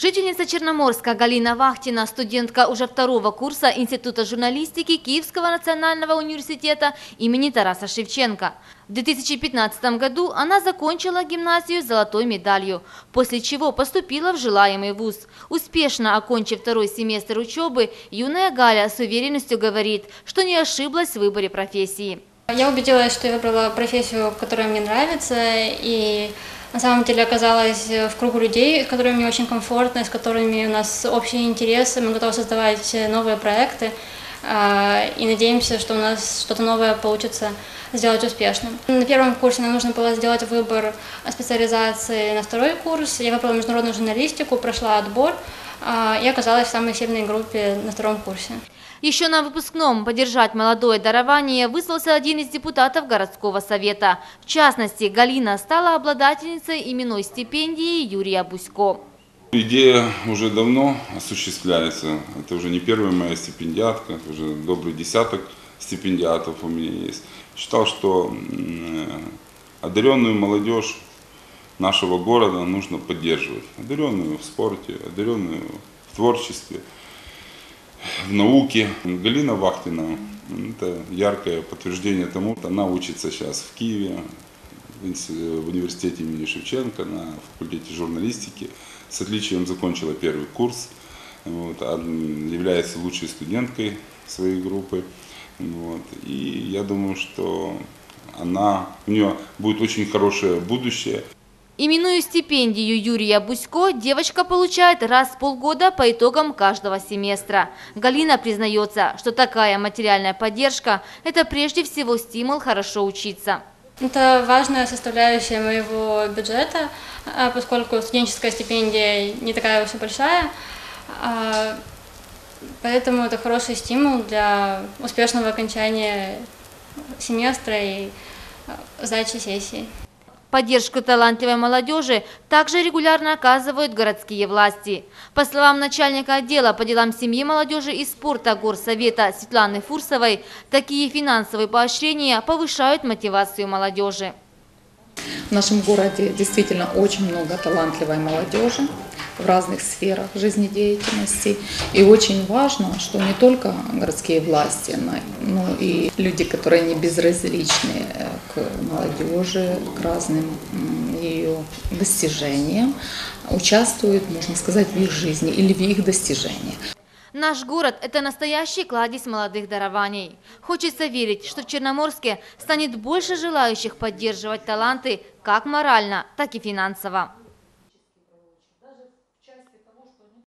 Жительница Черноморска Галина Вахтина, студентка уже второго курса Института журналистики Киевского национального университета имени Тараса Шевченко. В 2015 году она закончила гимназию с золотой медалью, после чего поступила в желаемый вуз. Успешно окончив второй семестр учебы, юная Галя с уверенностью говорит, что не ошиблась в выборе профессии. Я убедилась, что я выбрала профессию, которая мне нравится, и на самом деле оказалась в кругу людей, с которыми мне очень комфортно, с которыми у нас общие интересы, мы готовы создавать новые проекты, и надеемся, что у нас что-то новое получится сделать успешным. На первом курсе нам нужно было сделать выбор специализации на второй курс. Я выбрала международную журналистику, прошла отбор и оказалась в самой сильной группе на втором курсе. Еще на выпускном поддержать молодое дарование вызвался один из депутатов городского совета. В частности, Галина стала обладательницей именной стипендии Юрия Бусько. Идея уже давно осуществляется. Это уже не первая моя стипендиатка, уже добрый десяток стипендиатов у меня есть. Считал, что одаренную молодежь нашего города нужно поддерживать. Одаренную в спорте, одаренную в творчестве, в науке. Галина Вахтина – это яркое подтверждение тому, что она учится сейчас в Киеве, в университете имени Шевченко, на факультете журналистики. С отличием закончила первый курс, является лучшей студенткой своей группы. И я думаю, что у нее будет очень хорошее будущее. Именную стипендию Юрия Бусько девочка получает раз в полгода по итогам каждого семестра. Галина признается, что такая материальная поддержка – это прежде всего стимул хорошо учиться. Это важная составляющая моего бюджета, поскольку студенческая стипендия не такая уж и большая, поэтому это хороший стимул для успешного окончания семестра и сдачи сессии. Поддержку талантливой молодежи также регулярно оказывают городские власти. По словам начальника отдела по делам семьи, молодежи и спорта горсовета Светланы Фурсовой, такие финансовые поощрения повышают мотивацию молодежи. В нашем городе действительно очень много талантливой молодежи в разных сферах жизнедеятельности. И очень важно, что не только городские власти, но и люди, которые не безразличны к молодежи, к разным ее достижениям, участвуют, можно сказать, в их жизни или в их достижениях. Наш город – это настоящий кладезь молодых дарований. Хочется верить, что в Черноморске станет больше желающих поддерживать таланты как морально, так и финансово.